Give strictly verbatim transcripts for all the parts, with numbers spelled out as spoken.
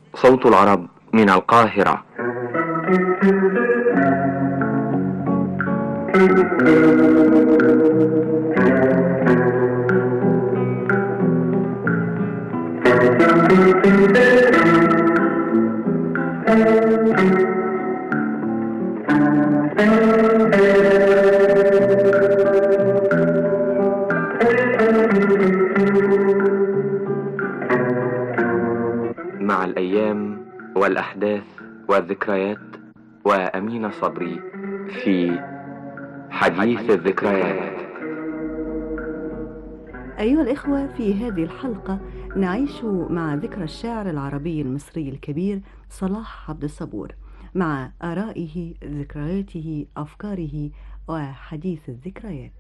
صوت العرب من القاهرة. مع الأيام والأحداث والذكريات وأمين صبري في حديث الذكريات. أيها الإخوة، في هذه الحلقة نعيش مع ذكرى الشاعر العربي المصري الكبير صلاح عبد الصبور، مع آرائه، ذكرياته، أفكاره وحديث الذكريات.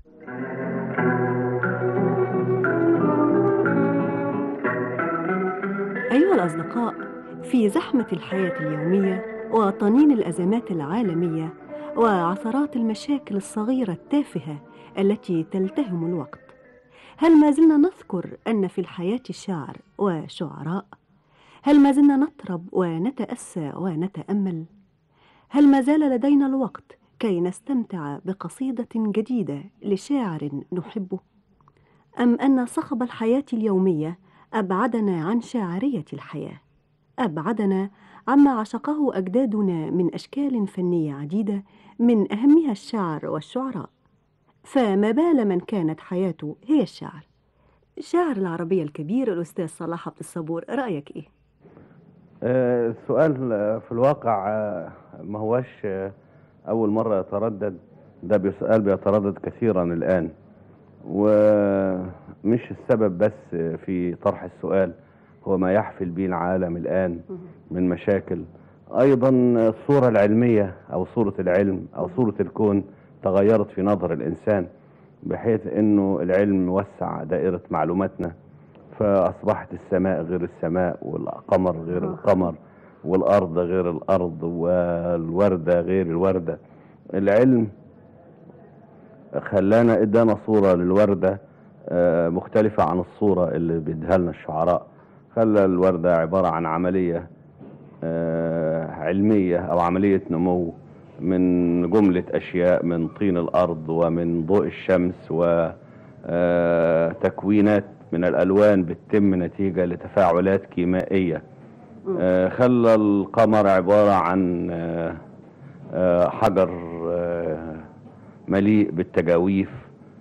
أيها الأصدقاء، في زحمة الحياة اليومية وطنين الأزمات العالمية وعثرات المشاكل الصغيرة التافهة التي تلتهم الوقت، هل ما زلنا نذكر أن في الحياة شعر وشعراء؟ هل ما زلنا نطرب ونتأسى ونتأمل؟ هل ما زال لدينا الوقت كي نستمتع بقصيدة جديدة لشاعر نحبه؟ أم أن صخب الحياة اليومية أبعدنا عن شاعرية الحياة، أبعدنا عما عشقه أجدادنا من أشكال فنية عديدة، من أهمها الشعر والشعراء؟ فما بال من كانت حياته هي الشعر. الشاعر العربي الكبير الأستاذ صلاح عبد الصبور، رأيك إيه؟ آه، السؤال في الواقع آه، ما هوش آه، أول مرة يتردد، ده سؤال بيتردد كثيرا الآن، ومش السبب بس في طرح السؤال هو ما يحفل به العالم الآن من مشاكل. أيضا الصورة العلمية أو صورة العلم أو صورة الكون تغيرت في نظر الإنسان، بحيث أنه العلم وسع دائرة معلوماتنا، فأصبحت السماء غير السماء، والقمر غير القمر، والأرض غير الأرض، والوردة غير الوردة. العلم خلانا ادانا صورة للوردة مختلفة عن الصورة اللي بيديها لنا الشعراء. خلى الوردة عبارة عن عملية علمية أو عملية نمو من جملة أشياء، من طين الأرض ومن ضوء الشمس وتكوينات من الألوان بتتم نتيجة لتفاعلات كيميائية. خلى القمر عبارة عن حجر مليء بالتجاويف.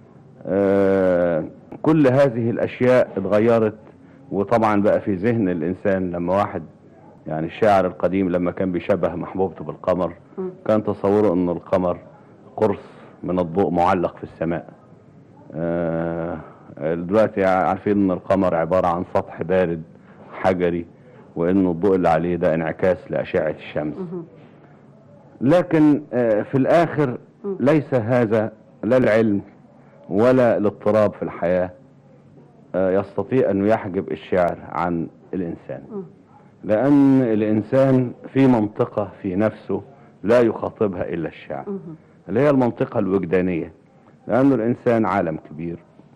كل هذه الأشياء اتغيرت، وطبعا بقى في ذهن الإنسان لما واحد، يعني الشاعر القديم لما كان بيشبه محبوبته بالقمر كان تصوره أن القمر قرص من الضوء معلق في السماء. دلوقتي عارفين أن القمر عبارة عن سطح بارد حجري، وأن الضوء اللي عليه ده انعكاس لأشعة الشمس. لكن في الآخر ليس هذا لا العلم ولا الاضطراب في الحياة يستطيع أن يحجب الشعر عن الإنسان، لأن الإنسان في منطقة في نفسه لا يخاطبها إلا الشعر، اللي هي المنطقة الوجدانية، لأن الإنسان عالم كبير،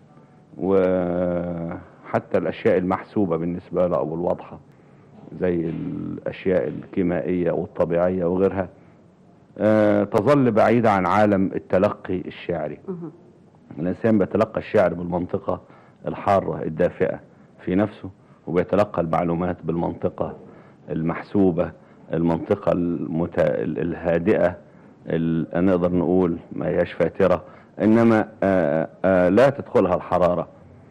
وحتى الأشياء المحسوبة بالنسبة له أو الواضحة زي الأشياء الكيميائية والطبيعية وغيرها أه تظل بعيدة عن عالم التلقي الشعري. الإنسان بيتلقى الشعر بالمنطقة الحارة الدافئة في نفسه، وبيتلقى المعلومات بالمنطقة المحسوبة، المنطقة المت... الهادئة، ال... نقدر نقول ما هياش فاترة، إنما آآ آآ لا تدخلها الحرارة.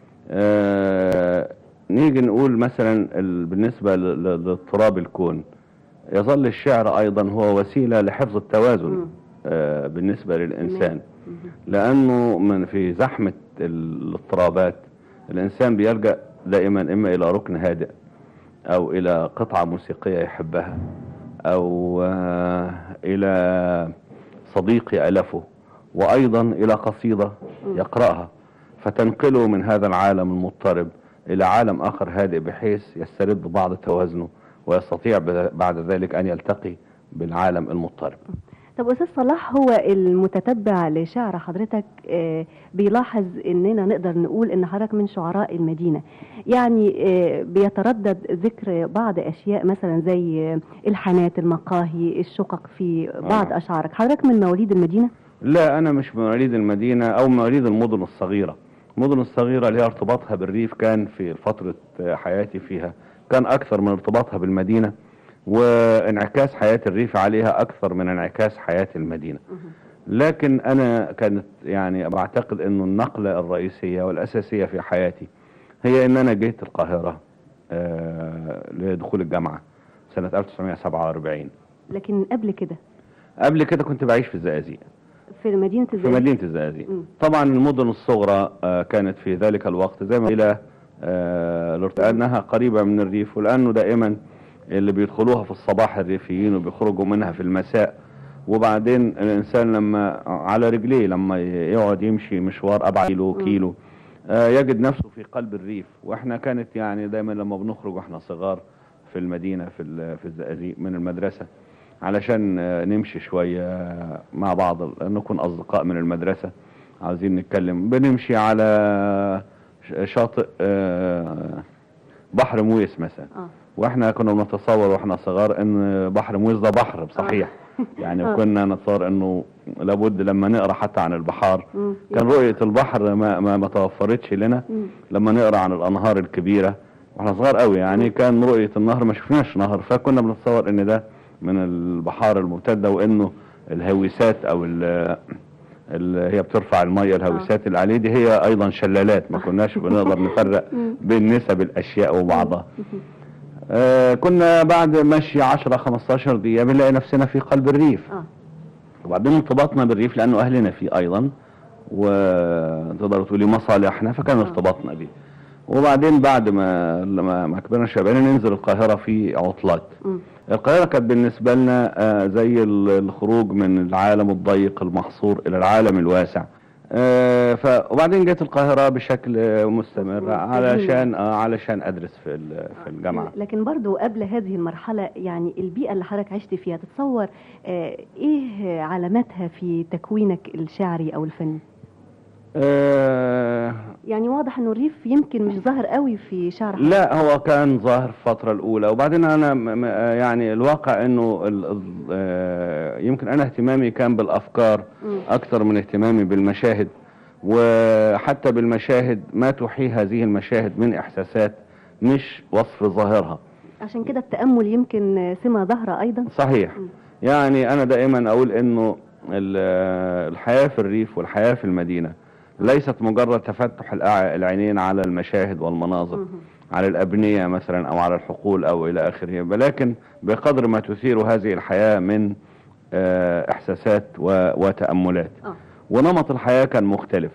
نيجي نقول مثلا ال... بالنسبة ل... لاضطراب الكون، يظل الشعر أيضا هو وسيلة لحفظ التوازن بالنسبة للإنسان، لأنه من في زحمة الاضطرابات الإنسان بيلجأ دائما إما إلى ركن هادئ، أو إلى قطعة موسيقية يحبها، أو إلى صديق يألفه، وأيضا إلى قصيدة يقرأها، فتنقله من هذا العالم المضطرب إلى عالم آخر هادئ، بحيث يسترد بعض توازنه ويستطيع بعد ذلك أن يلتقي بالعالم المضطرب. طب أستاذ صلاح، هو المتتبع لشعر حضرتك آه، بيلاحظ إننا نقدر نقول إن حضرتك من شعراء المدينة، يعني آه، بيتردد ذكر بعض أشياء مثلا زي الحانات، المقاهي، الشقق في بعض آه. أشعارك. حضرتك من مواليد المدينة؟ لا، انا مش من مواليد المدينة او مواليد المدن الصغيرة. المدن الصغيرة اللي هي ارتباطها بالريف كان في فترة حياتي فيها كان اكثر من ارتباطها بالمدينة، وانعكاس حياة الريف عليها اكثر من انعكاس حياة المدينة. لكن انا كانت يعني بعتقد انه النقلة الرئيسية والاساسية في حياتي هي ان انا جيت القاهرة آه لدخول الجامعة سنة ألف وتسعمائة وسبعة وأربعين. لكن قبل كده؟ قبل كده كنت بعيش في الزقازيق، في مدينة في الزقازيق؟ مدينة الزقازيق. طبعا المدن الصغرى آه كانت في ذلك الوقت زي ما إلى آه لأنها قريبة من الريف، ولأنه دائما اللي بيدخلوها في الصباح الريفيين وبيخرجوا منها في المساء، وبعدين الإنسان لما على رجليه لما يقعد يمشي مشوار أبعد كيلو كيلو آه يجد نفسه في قلب الريف. وإحنا كانت يعني دايما لما بنخرج وإحنا صغار في المدينة في في الزقازيق من المدرسة علشان نمشي شوية مع بعض، نكون أصدقاء من المدرسة عاوزين نتكلم، بنمشي على شاطئ بحر مويس مثلا. آه. واحنا كنا بنتصور واحنا صغار ان بحر مويس ده بحر بصحيح. آه. يعني آه. كنا نتصور انه لابد لما نقرا حتى عن البحار م. كان رؤية البحر ما, ما, ما توفرتش لنا. م. لما نقرا عن الانهار الكبيرة واحنا صغار قوي يعني م. كان رؤية النهر ما شفناش نهر، فكنا بنتصور ان ده من البحار الممتدة، وانه الهويسات او اللي هي بترفع المية الهويسات اللي عليه دي هي ايضا شلالات. ما كناش بنقدر نفرق بين نسب الاشياء وبعضها. آه كنا بعد مشي عشرة خمستاشر دقيقة بنلاقي نفسنا في قلب الريف. وبعدين ارتباطنا بالريف لانه اهلنا فيه ايضا، وتقدروا تقولي مصالحنا، فكان ارتباطنا بيه. وبعدين بعد ما لما ما كبرنا شبابنا ننزل القاهرة في عطلات. م. القاهرة كانت بالنسبة لنا آه زي الخروج من العالم الضيق المحصور الى العالم الواسع. آه ف وبعدين جيت القاهرة بشكل مستمر علشان آه علشان ادرس في في الجامعة. لكن برضو قبل هذه المرحلة يعني البيئة اللي حضرتك عشت فيها تتصور آه ايه علاماتها في تكوينك الشعري او الفني؟ آه يعني واضح انه الريف يمكن مش ظاهر قوي في شعر حضرتك. لا، هو كان ظاهر في الفترة الاولى، وبعدين انا يعني الواقع انه يمكن انا اهتمامي كان بالافكار م. اكثر من اهتمامي بالمشاهد، وحتى بالمشاهد ما تحيي هذه المشاهد من احساسات مش وصف ظاهرها. عشان كده التأمل يمكن سمة ظاهرة ايضا. صحيح. م. يعني انا دائما اقول انه الحياة في الريف والحياة في المدينة ليست مجرد تفتح العينين على المشاهد والمناظر م. على الأبنية مثلا أو على الحقول أو إلى آخره، ولكن بقدر ما تثير هذه الحياة من إحساسات وتأملات. أوه. ونمط الحياة كان مختلف.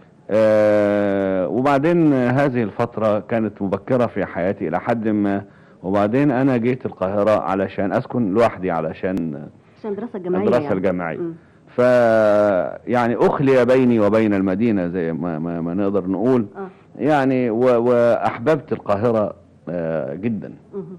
وبعدين هذه الفترة كانت مبكرة في حياتي إلى حد ما، وبعدين أنا جيت القاهرة علشان أسكن لوحدي علشان عشان دراسة جامعية. الدراسة يعني. الجامعية. م. ف يعني اخلي بيني وبين المدينة زي ما, ما, ما نقدر نقول. أه. يعني واحببت القاهرة آه جدا.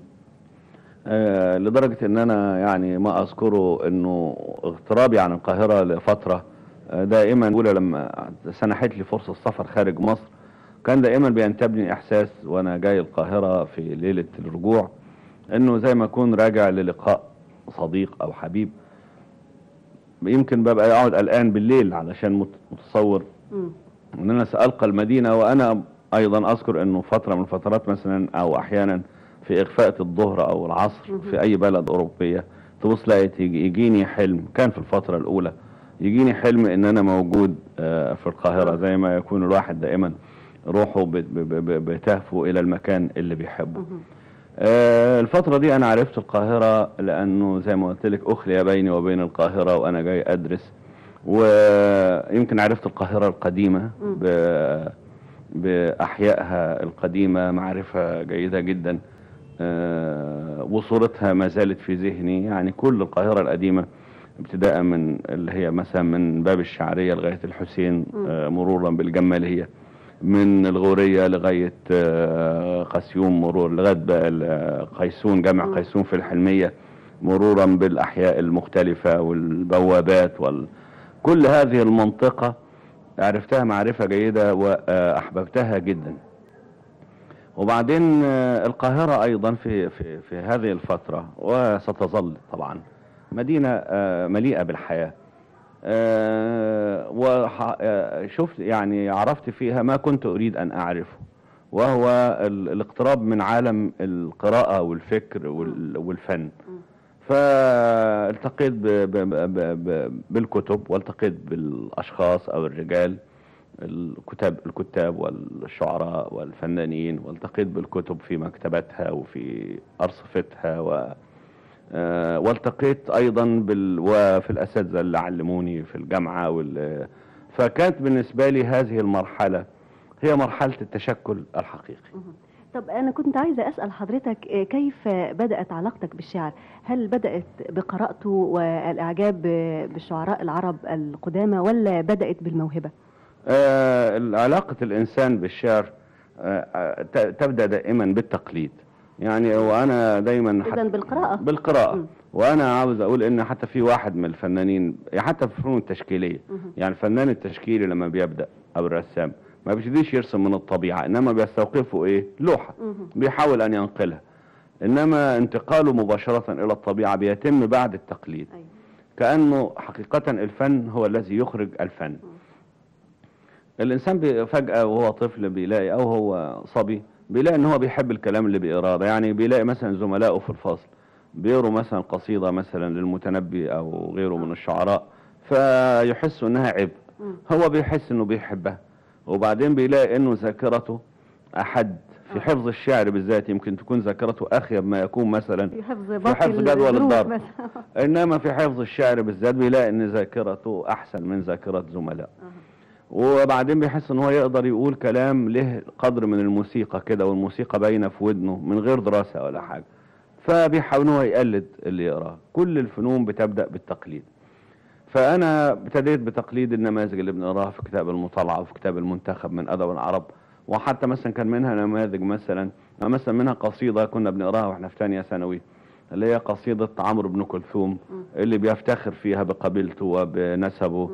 آه لدرجة ان انا يعني ما اذكره انه اغترابي عن القاهرة لفترة آه دائما اولى لما سنحت لي فرصة السفر خارج مصر كان دائما بينتابني احساس وانا جاي القاهرة في ليلة الرجوع انه زي ما اكون راجع للقاء صديق او حبيب. يمكن ببقى اقعد قلقان بالليل علشان متصور ان انا سألقى المدينة، وانا ايضا اذكر انه فترة من الفترات مثلا او احيانا في اغفاءة الظهر او العصر في اي بلد اوروبية تبص لقيت يجيني حلم، كان في الفترة الاولى يجيني حلم ان انا موجود في القاهرة، زي ما يكون الواحد دائما روحه بتهفو الى المكان اللي بيحبه. آه الفترة دي انا عرفت القاهرة لانه زي ما قلت لك اخلي بيني وبين القاهرة وانا جاي ادرس، ويمكن عرفت القاهرة القديمة باحيائها القديمة معرفة جيدة جدا. آه وصورتها ما زالت في ذهني، يعني كل القاهرة القديمة ابتداء من اللي هي مثلا من باب الشعرية لغاية الحسين، آه مرورا بالجمالية، من الغورية لغاية قسيوم مرور لغاية قيسون، جامع قيسون في الحلمية، مرورا بالأحياء المختلفة والبوابات وال... كل هذه المنطقة عرفتها معرفة جيدة وأحببتها جدا. وبعدين القاهرة أيضا في, في, في هذه الفترة وستظل طبعا مدينة مليئة بالحياة، وشفت يعني عرفت فيها ما كنت أريد أن أعرفه، وهو الاقتراب من عالم القراءة والفكر والفن. فالتقيت بالكتب والتقيت بالأشخاص أو الرجال الكتاب الكتاب والشعراء والفنانين، والتقيت بالكتب في مكتبتها وفي أرصفتها و والتقيت أيضا بال... وفي الأساتذة اللي علموني في الجامعة وال... فكانت بالنسبة لي هذه المرحلة هي مرحلة التشكل الحقيقي. طب أنا كنت عايزة أسأل حضرتك كيف بدأت علاقتك بالشعر؟ هل بدأت بقراءته والإعجاب بالشعراء العرب القدامى ولا بدأت بالموهبة؟ آه علاقة الإنسان بالشعر آه تبدأ دائما بالتقليد، يعني وأنا دايما إذن بالقراءة بالقراءة م. وأنا عاوز أقول إن حتى في واحد من الفنانين حتى في الفنون التشكيلية م. يعني الفنان التشكيلي لما بيبدأ أو الرسام ما بيبتديش يرسم من الطبيعة، إنما بيستوقفه إيه لوحة بيحاول أن ينقلها، إنما انتقاله مباشرة إلى الطبيعة بيتم بعد التقليد. أيوة. كأنه حقيقة الفن هو الذي يخرج الفن. م. الإنسان فجأة وهو طفل بيلاقي أو هو صبي بيلاقي إن هو بيحب الكلام اللي بيقراه، يعني بيلاقي مثلا زملائه في الفصل بيقروا مثلا قصيدة مثلا للمتنبي أو غيره من الشعراء فيحس إنها عبء، هو بيحس إنه بيحبها، وبعدين بيلاقي إنه ذاكرته أحد في حفظ الشعر بالذات يمكن تكون ذاكرته أخيب ما يكون مثلا في حفظ, في حفظ جدول الضرب، إنما في حفظ الشعر بالذات بيلاقي إن ذاكرته أحسن من ذاكرة زملائه. وبعدين بيحس ان هو يقدر يقول كلام له قدر من الموسيقى كده، والموسيقى باينه في ودنه من غير دراسه ولا حاجه، فبيحاول هو يقلد اللي يقراه. كل الفنون بتبدا بالتقليد، فانا ابتديت بتقليد النماذج اللي بنقراها في كتاب المطالعه وفي كتاب المنتخب من ادب العرب، وحتى مثلا كان منها نماذج مثلا مثلا منها قصيده كنا بنقراها واحنا في ثانيه ثانوي اللي هي قصيدة عمرو بن كلثوم اللي بيفتخر فيها بقبيلته وبنسبه،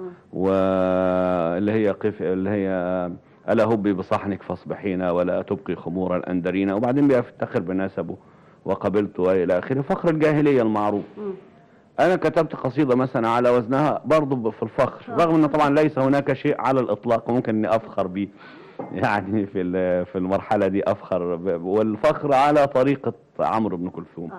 واللي هي قف اللي هي ألا هبي بصحنك فاصبحينا ولا تبقي خمور الأندرين، وبعدين بيفتخر بنسبه وقبيلته وإلى آخره، فخر الجاهلية المعروف. أنا كتبت قصيدة مثلا على وزنها برضه في الفخر، رغم أن طبعا ليس هناك شيء على الإطلاق وممكن أني أفخر به يعني في في المرحلة دي أفخر، والفخر على طريقة عمرو بن كلثوم.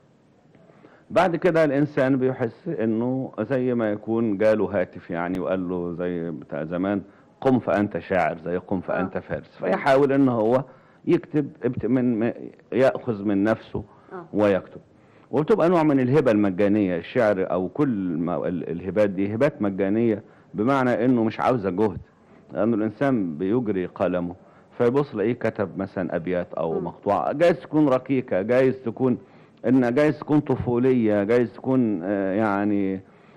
بعد كده الانسان بيحس انه زي ما يكون جاله هاتف يعني وقال له زي بتاع زمان قم فانت شاعر زي قم فانت فارس، فيحاول ان هو يكتب من ياخذ من نفسه ويكتب، وبتبقى نوع من الهبه المجانيه. الشعر او كل الهبات دي هبات مجانيه، بمعنى انه مش عاوزه جهد، لانه الانسان بيجري قلمه فيبص لاقيه كتب مثلا ابيات او مقطوعه، جايز تكون ركيكه، جايز تكون ان جايز تكون طفولية، جايز تكون آه يعني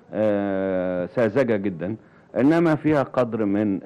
آه ساذجة جدا، انما فيها قدر من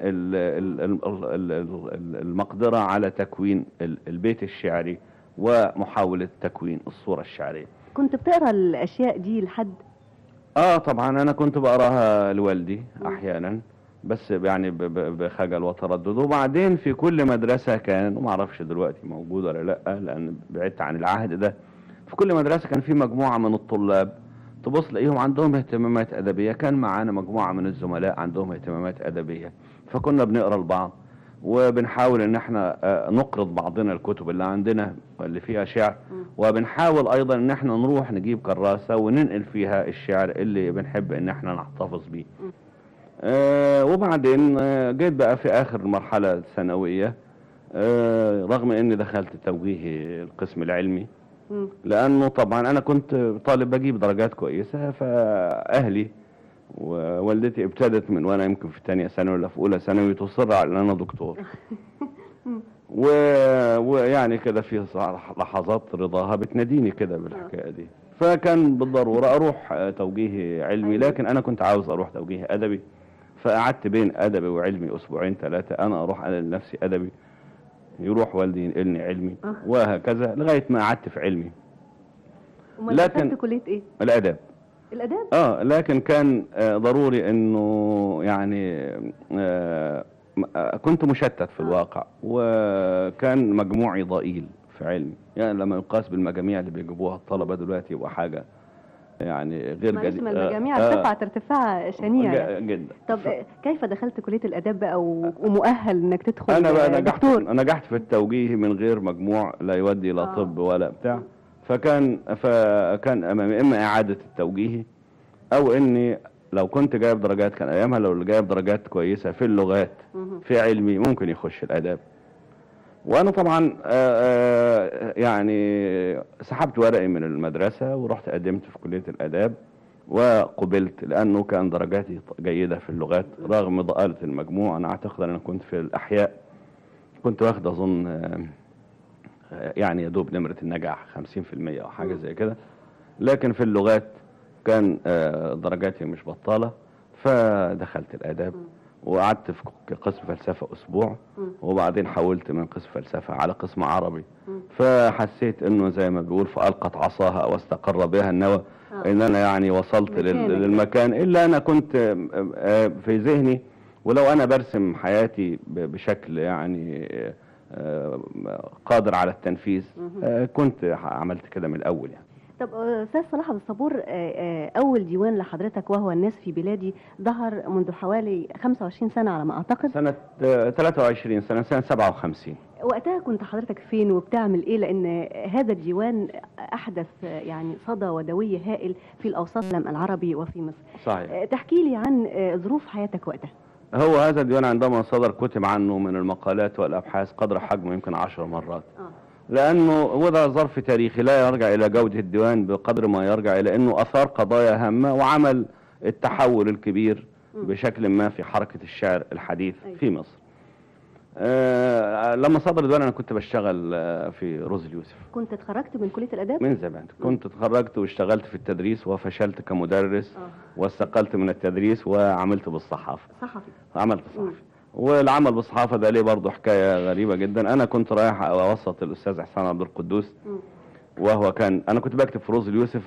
المقدرة على تكوين البيت الشعري ومحاولة تكوين الصورة الشعرية. كنت بتقرأ الاشياء دي لحد؟ اه طبعا انا كنت بقراها لوالدي احيانا، بس يعني بخجل وتردد. وبعدين في كل مدرسة كان، وما اعرفش دلوقتي موجود ولا لا لان بعدت عن العهد ده، في كل مدرسة كان في مجموعة من الطلاب تبص تلاقيهم عندهم اهتمامات أدبية، كان معانا مجموعة من الزملاء عندهم اهتمامات أدبية، فكنا بنقرأ لبعض وبنحاول ان احنا نقرض بعضنا الكتب اللي عندنا اللي فيها شعر، وبنحاول ايضا ان احنا نروح نجيب كراسة وننقل فيها الشعر اللي بنحب ان احنا نحتفظ بيه. آه وبعدين آه جيت بقى في اخر المرحلة الثانوية، آه رغم اني دخلت توجيه القسم العلمي، لانه طبعا انا كنت طالب بجيب درجات كويسة، فاهلي ووالدتي ابتدت من وانا يمكن في ثانيه ثانوي ولا في اولى ثانوي تصر على ان انا دكتور، و... ويعني كده في لحظات رضاها بتناديني كده بالحكايه دي، فكان بالضروره اروح توجيه علمي، لكن انا كنت عاوز اروح توجيه ادبي، فقعدت بين ادبي وعلمي اسبوعين ثلاثه، انا اروح انا لنفسي ادبي، يروح والدي ينقلني علمي، وهكذا لغايه ما قعدت في علمي. لكن دخلت كليه ايه؟ الاداب. الاداب؟ اه لكن كان آه ضروري انه يعني آه كنت مشتت في الواقع، وكان مجموعي ضئيل في علمي، يعني لما يقاس بالمجاميع اللي بيجيبوها الطلبه دلوقتي يبقى حاجه يعني غير معلش، جديد. ما المجاميع ارتفعت ارتفاع شنيع يعني. جدا. طب ف... كيف دخلت كليه الاداب بقى ومؤهل انك تدخل انا بقى نجحت دكتور؟ نجحت في التوجيه من غير مجموع لا يودي الى آه. طب ولا بتاع، فكان فكان امامي اما اعاده التوجيه او اني لو كنت جايب درجات، كان ايامها لو اللي جايب درجات كويسه في اللغات في علمي ممكن يخش الاداب. وانا طبعا آآ آآ يعني سحبت ورقي من المدرسه ورحت قدمت في كليه الاداب وقبلت، لانه كان درجاتي جيده في اللغات رغم ضآلة المجموع. انا اعتقد ان انا كنت في الاحياء كنت واخد اظن يعني يا دوب نمره النجاح خمسين في المية او حاجه زي كده، لكن في اللغات كان درجاتي مش بطاله، فدخلت الاداب وقعدت في قسم فلسفه اسبوع، وبعدين حولت من قسم فلسفه على قسم عربي. فحسيت انه زي ما بيقول فالقت عصاها واستقر بها النوى، ان انا يعني وصلت للمكان اللي انا كنت في ذهني، ولو انا برسم حياتي بشكل يعني قادر على التنفيذ كنت عملت كده من الاول يعني. طب استاذ صلاح عبد الصبور، اول ديوان لحضرتك وهو الناس في بلادي ظهر منذ حوالي خمسة وعشرين سنة على ما اعتقد. سنة ثلاثة وعشرين سنة، سنة سبعة وخمسين. وقتها كنت حضرتك فين وبتعمل ايه؟ لان هذا الديوان احدث يعني صدى ودوي هائل في الاوساط العربي وفي مصر. صحيح. تحكي لي عن ظروف حياتك وقتها. هو هذا الديوان عندما صدر كتب عنه من المقالات والابحاث قدر حجمه يمكن عشر مرات. آه. لانه وده ظرف تاريخي لا يرجع الى جودة الديوان بقدر ما يرجع الى انه اثار قضايا هامة وعمل التحول الكبير م. بشكل ما في حركة الشعر الحديث أيوة. في مصر. آه لما صدر الديوان انا كنت بشتغل آه في روز اليوسف. كنت اتخرجت من كلية الاداب؟ من زمان. م. كنت اتخرجت واشتغلت في التدريس وفشلت كمدرس آه. واستقلت من التدريس وعملت بالصحافة. صحفي. عملت صحفي. والعمل بالصحافه ده ليه برضه حكايه غريبه جدا. انا كنت رايح اوسط الاستاذ احسان عبد القدوس، وهو كان انا كنت بكتب في روز اليوسف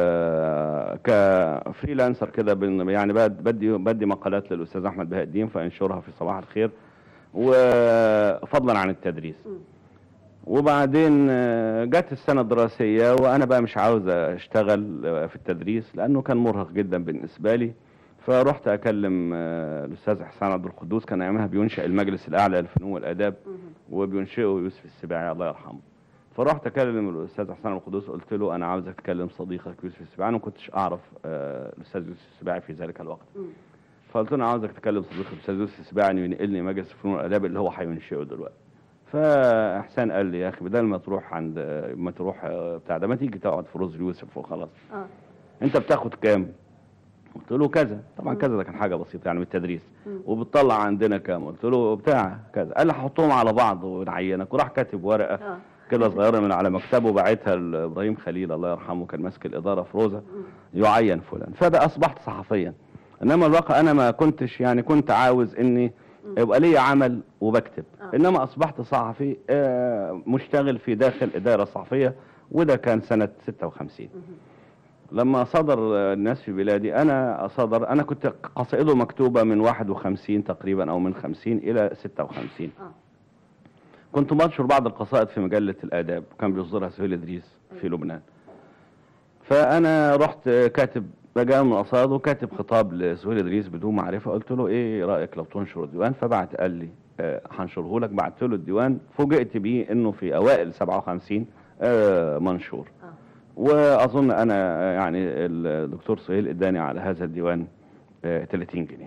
كفريلانسر كده، يعني بدي بدي مقالات للاستاذ احمد بهاء الدين فانشرها في صباح الخير وفضلا عن التدريس. وبعدين جت السنه الدراسيه وانا بقى مش عاوز اشتغل في التدريس لانه كان مرهق جدا بالنسبه لي، فرحت اكلم الاستاذ احسان عبد القدوس، كان ايامها بينشئ المجلس الاعلى للفنون والاداب وبينشئه يوسف السباعي الله يرحمه. فرحت اكلم الاستاذ احسان عبد القدوس قلت له انا عاوزك تكلم صديقك يوسف السباعي. انا ما كنتش اعرف الاستاذ يوسف السباعي في ذلك الوقت، فقلت له انا عاوزك تكلم صديقك الاستاذ يوسف السباعي انه ينقلني مجلس الفنون والاداب اللي هو هينشئه دلوقتي. فاحسان قال لي يا اخي بدل ما تروح عند ما تروح بتاع ده ما تيجي تقعد في روز اليوسف وخلاص. اه انت بتاخد كام؟ قلت له كذا. طبعا كذا ده كان حاجه بسيطه يعني من التدريس. وبتطلع عندنا كام؟ قلت له بتاع كذا. قال لي حطهم على بعض ونعينك، وراح كاتب ورقه آه. كده صغيره من على مكتبه وبعتها لابراهيم خليل الله يرحمه كان ماسك الاداره في روزا، يعين فلان. فده اصبحت صحفيا. انما الواقع انا ما كنتش يعني كنت عاوز اني يبقى لي عمل وبكتب، آه. انما اصبحت صحفي آه مشتغل في داخل اداره صحفيه، وده كان سنه ستة وخمسين. لما صدر الناس في بلادي انا صدر انا كنت قصائده مكتوبه من واحد وخمسين تقريبا او من خمسين الى ستة وخمسين. آه. كنت بنشر بعض القصائد في مجله الاداب كان بيصدرها سهيل ادريس في لبنان. فانا رحت كاتب بقى من قصائد وكاتب خطاب لسهيل ادريس بدون معرفه، قلت له ايه رايك لو تنشر الديوان؟ فبعت قال لي آه هنشره لك. بعت له الديوان، فوجئت بيه انه في اوائل سبعة وخمسين آه منشور. آه. واظن انا يعني الدكتور سهيل اداني على هذا الديوان ثلاثين جنيه.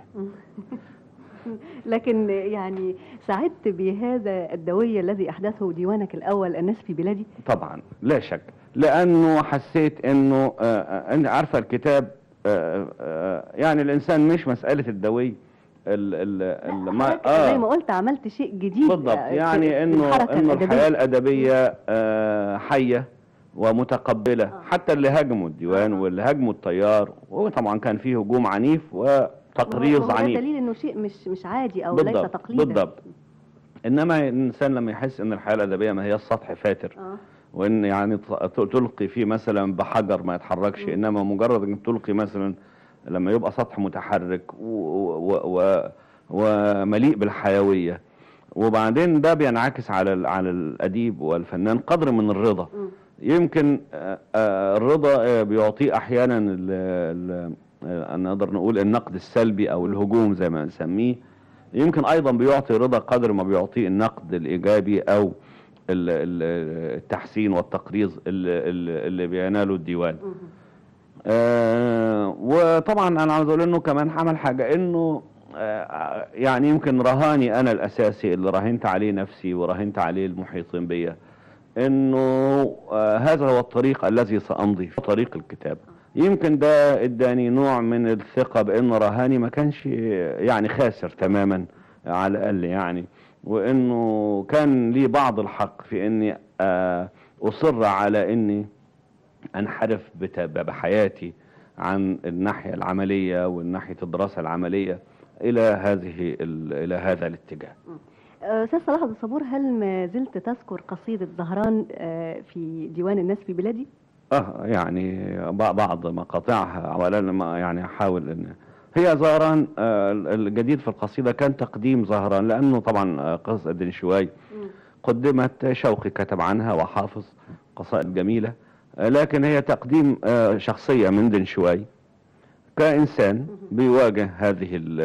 لكن يعني سعدت بهذا الدوي الذي احدثه ديوانك الاول الناس في بلادي؟ طبعا لا شك، لانه حسيت انه انت عارفه الكتاب آآ آآ يعني الانسان مش مساله الدوي ال ال ما آه زي ما قلت عملت شيء جديد بالضبط، يعني انه انه الحياه الادبيه حيه ومتقبلة. آه. حتى اللي هاجموا الديوان آه. واللي هاجموا التيار، وطبعا كان فيه هجوم عنيف وتقريظ عنيف. ده دليل انه شيء مش مش عادي او بالضبط. ليس تقليدا. بالضبط. انما الانسان لما يحس ان الحياة الادبية ما هي السطح فاتر آه. وان يعني ت- تلقي فيه مثلا بحجر ما يتحركش، مم. انما مجرد انك تلقي مثلا لما يبقى سطح متحرك و- و- و- ومليء بالحيوية، وبعدين ده بينعكس على ال- على الأديب والفنان قدر من الرضا. مم. يمكن آه، آه، الرضا آه، بيعطيه أحيانا ال- ال- آه، نقدر نقول النقد السلبي أو الهجوم زي ما نسميه، يمكن أيضا بيعطي رضا قدر ما بيعطيه النقد الإيجابي أو ال- ال- التحسين والتقريظ اللي, اللي اللي بيناله الديوان. مم. آه وطبعا انا عاوز اقول انه كمان عمل حاجه، انه آه يعني يمكن رهاني انا الاساسي اللي راهنت عليه نفسي وراهنت عليه المحيطين بيا، انه آه هذا هو الطريق الذي سامضي فيه، طريق الكتاب. يمكن ده اداني نوع من الثقه بان رهاني ما كانش يعني خاسر تماما على الاقل يعني، وانه كان لي بعض الحق في اني آه اصر على اني انحرف بت- بحياتي عن الناحية العملية والناحية الدراسة العملية الى هذه ال- الى هذا الاتجاه. آه، أستاذ صلاح عبد الصبور، هل ما زلت تذكر قصيدة زهران آه، في ديوان الناس في بلادي؟ اه يعني بع- بعض مقاطعها، اولا ما يعني احاول ان هي زهران آه الجديد في القصيدة كان تقديم زهران، لانه طبعا آه، قصة دنشواي قدمت، شوقي كتب عنها وحافظ قصائد جميلة، آه، لكن هي تقديم آه، شخصية من دنشواي كإنسان بيواجه هذه ال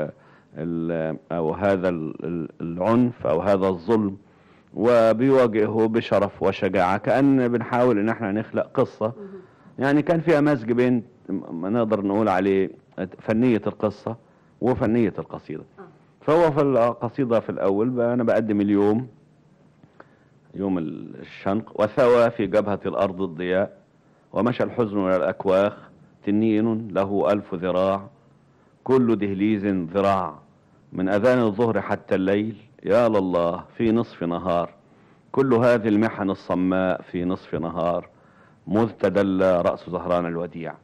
ال أو هذا ال- العنف أو هذا الظلم، وبيواجهه بشرف وشجاعة، كأن بنحاول ان احنا نخلق قصة يعني كان فيها مزج بين ما نقدر نقول عليه فنية القصة وفنية القصيدة. فهو في القصيدة في الأول بقى أنا بقدم اليوم، يوم الشنق، وثوى في جبهة الأرض الضياء، ومشى الحزن إلى الأكواخ، تنين له ألف ذراع، كل دهليز ذراع، من أذان الظهر حتى الليل، يا لله في نصف نهار، كل هذه المحن الصماء في نصف نهار، مذ تدلى رأس زهران الوديع.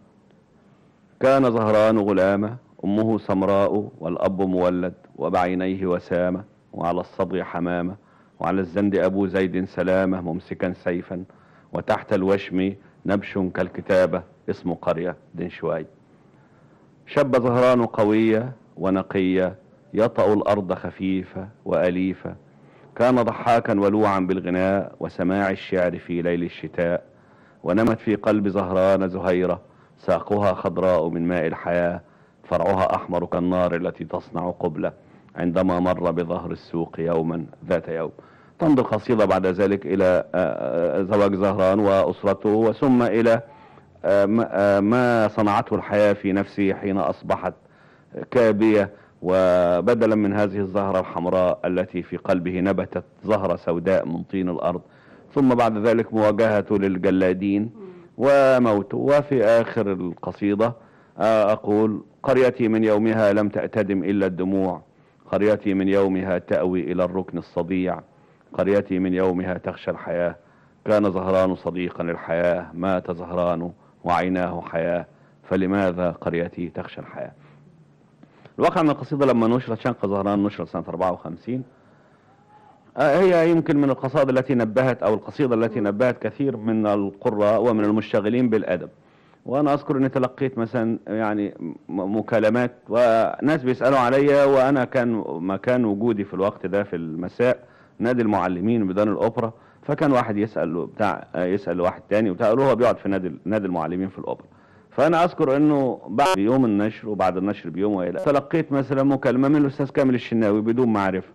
كان زهران غلامة، أمه سمراء والأب مولد، وبعينيه وسامة، وعلى الصدغ حمامة، وعلى الزند أبو زيد سلامة ممسكا سيفا، وتحت الوشم نبش كالكتابة اسم قرية دنشواي. شب زهران قوية ونقية، يطأ الأرض خفيفة وأليفة، كان ضحاكا ولوعا بالغناء وسماع الشعر في ليل الشتاء، ونمت في قلب زهران زهيرة، ساقها خضراء من ماء الحياة، فرعها أحمر كالنار التي تصنع قبلة، عندما مر بظهر السوق يوما ذات يوم. تمضي القصيدة بعد ذلك إلى زواج زهران وأسرته، وثم إلى ما صنعته الحياة في نفسه حين أصبحت كابية، وبدلا من هذه الزهرة الحمراء التي في قلبه نبتت زهرة سوداء من طين الأرض، ثم بعد ذلك مواجهته للجلادين وموته. وفي آخر القصيدة أقول: قريتي من يومها لم تأتدم إلا الدموع، قريتي من يومها تأوي إلى الركن الصديع، قريتي من يومها تخشى الحياة، كان زهران صديقا للحياة، مات زهران وعيناه حياة، فلماذا قريتي تخشى الحياة. الواقع ان القصيدة لما نشرت شنق زهران نشرت سنة أربعة وخمسين، هي يمكن من القصائد التي نبهت او القصيدة التي نبهت كثير من القراء ومن المشتغلين بالادب. وانا اذكر اني تلقيت مثلا يعني مكالمات وناس بيسألوا عليا، وانا كان مكان وجودي في الوقت ده في المساء نادي المعلمين بدار الاوبرا، فكان واحد يسأل بتاع يسأل واحد تاني وبتاع، هو بيقعد في نادي نادي المعلمين في الاوبرا. فانا اذكر انه بعد يوم النشر وبعد النشر بيوم والى تلقيت مثلا مكالمة من الاستاذ كامل الشناوي بدون معرفة،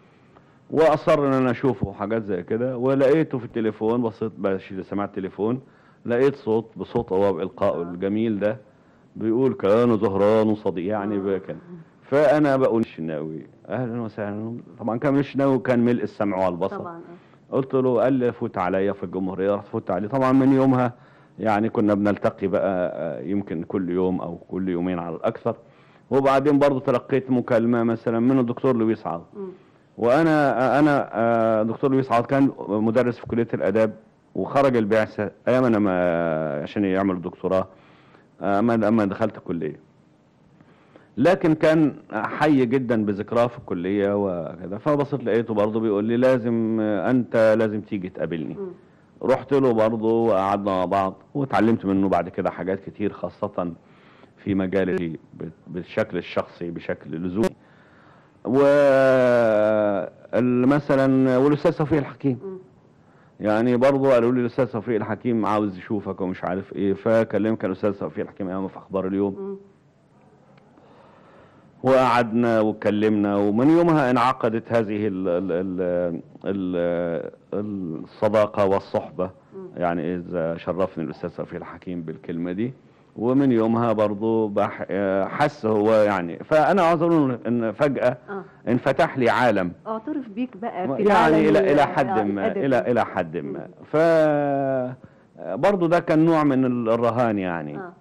واصر ان انا اشوفه حاجات زي كده، ولقيته في التليفون، بصيت بشيل سماعة التليفون لقيت صوت بصوت هو بإلقائه الجميل ده بيقول: كان زهران صديق يعني كان. فانا بقول الشناوي اهلا وسهلا، طبعا كامل الشناوي كان ملء السمع والبصر طبعا. قلت له، قال لي: فوت عليا في الجمهورية. رحت فوت عليه، طبعا من يومها يعني كنا بنلتقي بقى يمكن كل يوم او كل يومين على الاكثر. وبعدين برضه تلقيت مكالمة مثلا من الدكتور لويس عوض، وانا انا دكتور لويس عوض كان مدرس في كلية الاداب وخرج البعثة ايام انا ما عشان يعمل الدكتوراه اما اما دخلت الكلية، لكن كان حي جدا بذكراه في الكلية وكذا. فبصيت لقيته برضه بيقول لي: لازم انت لازم تيجي تقابلني. رحت له برضه وقعدنا مع بعض واتعلمت منه بعد كده حاجات كتير، خاصة في مجالي بالشكل الشخصي بشكل لزومي. ومثلا والاستاذ توفيق الحكيم يعني برضه قالوا لي الاستاذ توفيق الحكيم عاوز يشوفك ومش عارف ايه، فكلمت الاستاذ توفيق الحكيم ايام في اخبار اليوم وقعدنا واتكلمنا، ومن يومها انعقدت هذه ال ال ال ال الصداقة والصحبة. يعني اذا شرفني الاستاذ توفيق الحكيم بالكلمة دي، ومن يومها برضو حس هو يعني. فانا عاوز اقول ان فجأة آه. انفتح لي عالم اعترف بيك بقى في يعني الى الى حد ما الى الى حد ما ف برضو ده كان نوع من الرهان يعني. آه.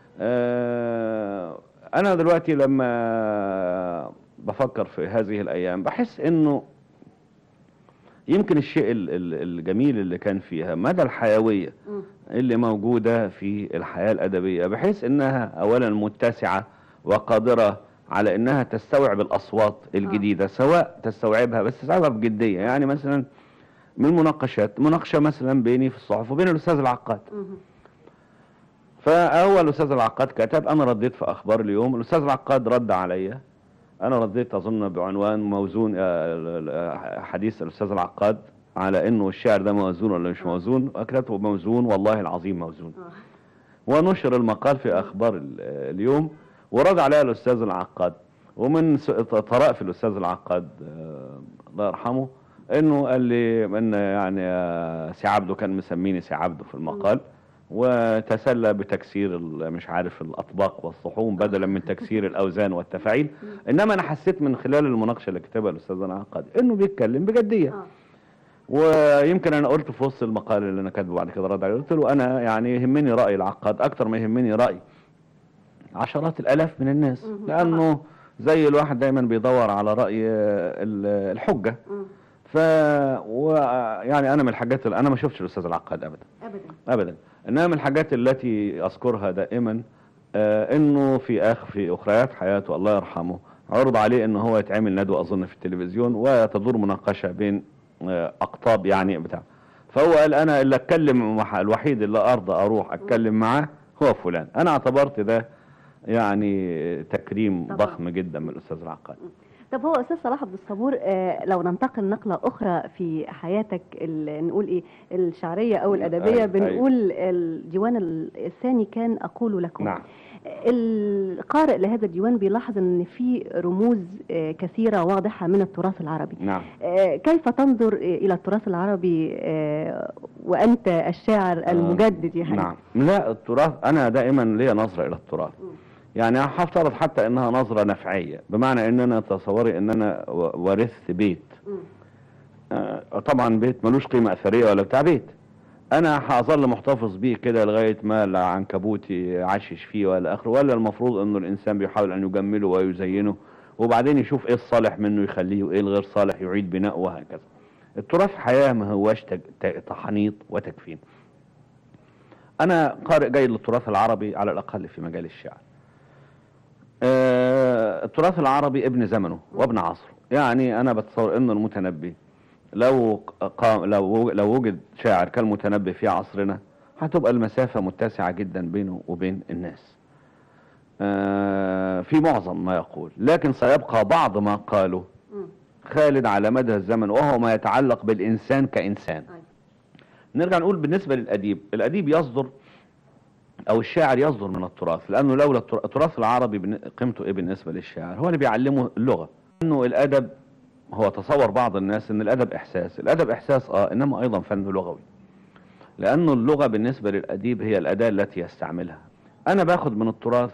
آه انا دلوقتي لما بفكر في هذه الايام بحس انه يمكن الشيء الجميل اللي كان فيها مدى الحيوية اللي موجودة في الحياة الأدبية، بحيث انها اولا متسعة وقادرة على انها تستوعب الاصوات الجديدة، سواء تستوعبها بس تستوعبها بجدية. يعني مثلا من المناقشات مناقشة مثلا بيني في الصحف وبين الاستاذ العقاد، فاول الاستاذ العقاد كتب، انا رديت في اخبار اليوم، الاستاذ العقاد رد عليا، انا رديت اظن بعنوان موزون حديث الاستاذ العقاد على انه الشعر ده موزون ولا مش موزون، وكتبته موزون والله العظيم موزون، ونشر المقال في اخبار اليوم، ورد عليها الاستاذ العقاد. ومن طرائف الاستاذ العقاد الله يرحمه انه قال لي ان يعني سي عبده كان مسميني سي عبده في المقال، وتسلى بتكسير مش عارف الاطباق والصحون بدلا من تكسير الاوزان والتفاعيل. انما انا حسيت من خلال المناقشه اللي كتبها الاستاذ العقاد انه بيتكلم بجديه. ويمكن انا قلت في وسط المقال اللي انا كاتبه بعد كده رد عليه، قلت له انا يعني يهمني راي العقاد اكتر ما يهمني راي عشرات الالاف من الناس، لانه زي الواحد دايما بيدور على راي الحجه. ف يعني انا من الحاجات اللي انا ما شفتش الاستاذ العقاد ابدا ابدا ابدا انما من الحاجات التي اذكرها دائما آه انه في اخر في اخريات حياته الله يرحمه عرض عليه انه هو يتعمل ندوه اظن في التلفزيون وتدور مناقشه بين آه اقطاب يعني بتاع، فهو قال انا اللي اتكلم الوحيد اللي ارضى اروح اتكلم معاه هو فلان. انا اعتبرت ده يعني تكريم طبعا ضخم جدا من الاستاذ العقاد. طب هو استاذ صلاح عبد الصبور، آه لو ننتقل نقله اخرى في حياتك نقول ايه الشعريه او الادبيه، بنقول الديوان الثاني كان اقول لكم. نعم. القارئ لهذا الديوان بيلاحظ ان في رموز آه كثيره واضحه من التراث العربي. نعم. آه كيف تنظر الى التراث العربي آه وانت الشاعر المجدد يعني؟ نعم. لا التراث انا دائما ليا نظره الى التراث. م. يعني هفترض حتى انها نظرة نفعية، بمعنى ان انا تصوري ان انا ورثت بيت، آه طبعا بيت ملوش قيمة اثرية ولا بتاع بيت، انا هظل محتفظ بيه كده لغاية ما العنكبوت يعشش فيه ولا اخره، ولا المفروض انه الانسان بيحاول ان يجمله ويزينه وبعدين يشوف ايه الصالح منه يخليه وايه الغير صالح يعيد بناءه وهكذا. التراث حياة ما هواش تحنيط وتكفين. انا قارئ جيد للتراث العربي على الاقل في مجال الشعر. آه التراث العربي ابن زمنه وابن عصره. يعني انا بتصور ان المتنبي لو قام لو لو وجد شاعر كالمتنبي في عصرنا هتبقى المسافة متسعة جدا بينه وبين الناس آه في معظم ما يقول، لكن سيبقى بعض ما قاله خالد على مدى الزمن، وهو ما يتعلق بالإنسان كإنسان. نرجع نقول بالنسبة للأديب، الأديب يصدر او الشاعر يصدر من التراث، لانه لولا التراث العربي قيمته ايه بالنسبة للشاعر؟ هو اللي بيعلمه اللغة. انه الادب هو تصور بعض الناس ان الادب احساس، الادب احساس اه انما ايضا فن لغوي، لانه اللغة بالنسبة للاديب هي الاداة التي يستعملها. انا باخد من التراث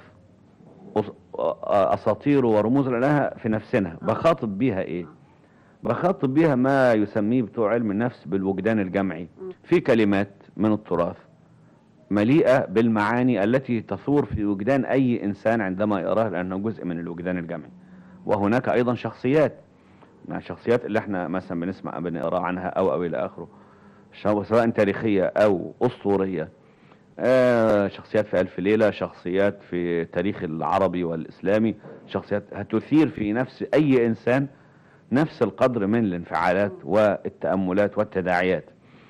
اساطيره ورموز لها في نفسنا، بخاطب بيها ايه؟ بخاطب بيها ما يسميه بتوع علم النفس بالوجدان الجمعي. في كلمات من التراث مليئة بالمعاني التي تثور في وجدان أي إنسان عندما يراها، لأنه جزء من الوجدان الجمعي. وهناك أيضا شخصيات، من الشخصيات اللي احنا مثلا بنسمع بنقرأ عنها أو أو إلى آخره، سواء تاريخية أو أسطورية، آه شخصيات في ألف ليلة، شخصيات في التاريخ العربي والإسلامي، شخصيات هتثير في نفس أي إنسان نفس القدر من الانفعالات والتأملات والتداعيات.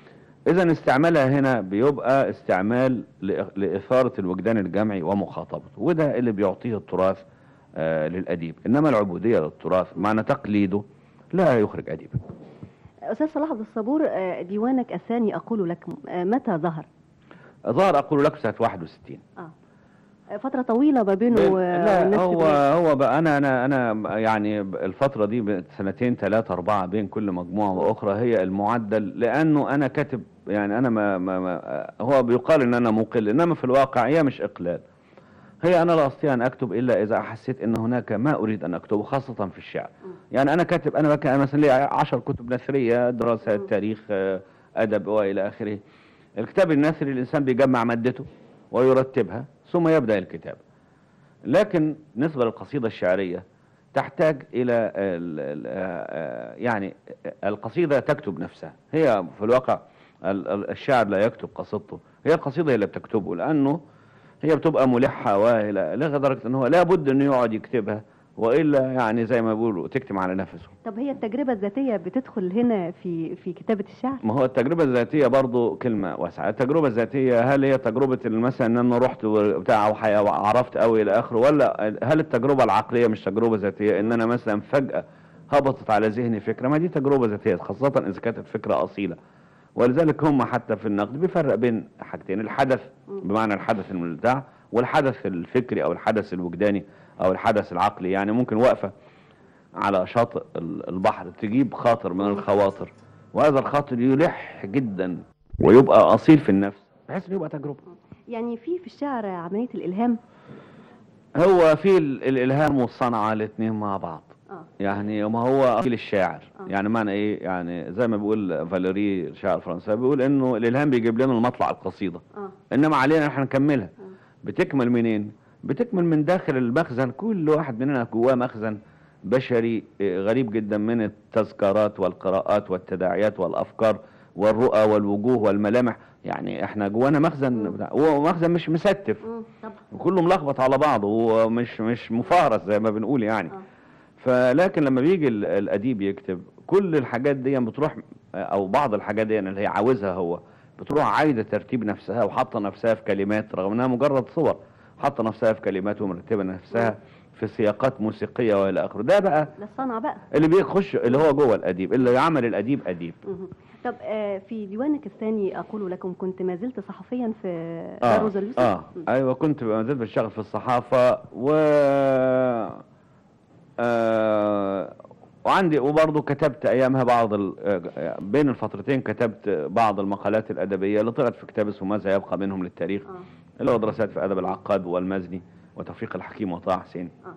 اذا استعمالها هنا بيبقى استعمال لإ- لإثارة الوجدان الجمعي ومخاطبته، وده اللي بيعطيه التراث آه للأديب. إنما العبودية للتراث معنى تقليده لا يخرج أديبا. أستاذ صلاح عبد الصبور، آه، ديوانك الثاني أقول لك آه، متى ظهر؟ ظهر أقول لك سنة واحد وستين. آه. فترة طويلة ما بينه بين- و- لا والناس هو كبرت. هو بقى انا انا انا يعني الفتره دي سنتين ثلاثه اربعه بين كل مجموعه واخرى هي المعدل، لانه انا كاتب يعني انا ما, ما, ما هو بيقال ان انا مقل، انما في الواقع هي مش اقلال. هي انا لا استطيع ان اكتب الا اذا حسيت ان هناك ما اريد ان اكتبه، خاصه في الشعر. يعني انا كاتب، انا بك- أنا مثلا لي عشر كتب نثريه، دراسات تاريخ، آه، ادب والى اخره. الكتاب النثري الانسان بيجمع مادته ويرتبها ثم يبدا الكتابه. لكن بالنسبة للقصيدة الشعرية تحتاج إلى ال ال يعني القصيدة تكتب نفسها. هي في الواقع ال- ال- الشاعر لا يكتب قصيدته، هي القصيدة هي اللي بتكتبه، لأنه هي بتبقى ملحة وإلى لدرجة أنه لا بد أنه يقعد يكتبها، وإلا يعني زي ما بيقولوا تكتم على نفسه. طب هي التجربة الذاتية بتدخل هنا في في كتابة الشعر؟ ما هو التجربة الذاتية برضو كلمة واسعة. التجربة الذاتية هل هي تجربة مثلا ان انا رحت بتاع وعرفت قوي الى اخره، ولا هل التجربة العقلية مش تجربة ذاتية، ان انا مثلا فجأة هبطت على ذهني فكرة؟ ما دي تجربة ذاتية، خاصة اذا كانت فكرة اصيلة. ولذلك هم حتى في النقد بيفرق بين حاجتين: الحدث بمعنى الحدث المبدع، والحدث الفكري او الحدث الوجداني او الحدث العقلي. يعني ممكن واقفة على شاطئ البحر تجيب خاطر من الخواطر، وهذا الخاطر يلح جدا ويبقى اصيل في النفس بحيث انه يبقى تجربه. يعني في في الشعر عملية الإلهام؟ هو في ال- الالهام والصنعه الاثنين مع بعض. آه. يعني ما هو اصيل الشاعر. آه. يعني معنى ايه؟ يعني زي ما بيقول فاليري شاعر فرنساوي، بيقول انه الالهام بيجيب لنا المطلع القصيده، آه. انما علينا احنا نكملها. آه. بتكمل منين؟ بتكمل من داخل المخزن. كل واحد مننا جواه مخزن بشري غريب جدا من التذكارات والقراءات والتداعيات والافكار والرؤى والوجوه والملامح. يعني احنا جوانا مخزن بتاع، هو مخزن مش مستف، مم. طبعا. وكله ملخبط على بعضه ومش مش مفهرس زي ما بنقول يعني. آه. فلكن لما بيجي ال- الاديب يكتب كل الحاجات دي بتروح، او بعض الحاجات دي اللي هي عاوزها هو بتروح عايده ترتيب نفسها وحاطه نفسها في كلمات، رغم انها مجرد صور، حاطه نفسها في كلمات ومرتبه نفسها في سياقات موسيقيه والى اخره. ده بقى ده الصنعة بقى. اللي بيخش اللي هو جوه الاديب، اللي يعمل الاديب اديب. مهم. طب آه، في ديوانك الثاني أقول لكم كنت ما زلت صحفيا في اه دار روزا اليوسف؟ اه مم. ايوه، كنت ما زلت بشتغل في الصحافه و آه وعندي وبرضه كتبت ايامها بعض ال... آه، بين الفترتين كتبت بعض المقالات الادبيه اللي طلعت في كتاب اسمه ماذا يبقى منهم للتاريخ، آه. اللي هو دراسات في ادب العقاد والمزني وتوفيق الحكيم وطه حسين. آه.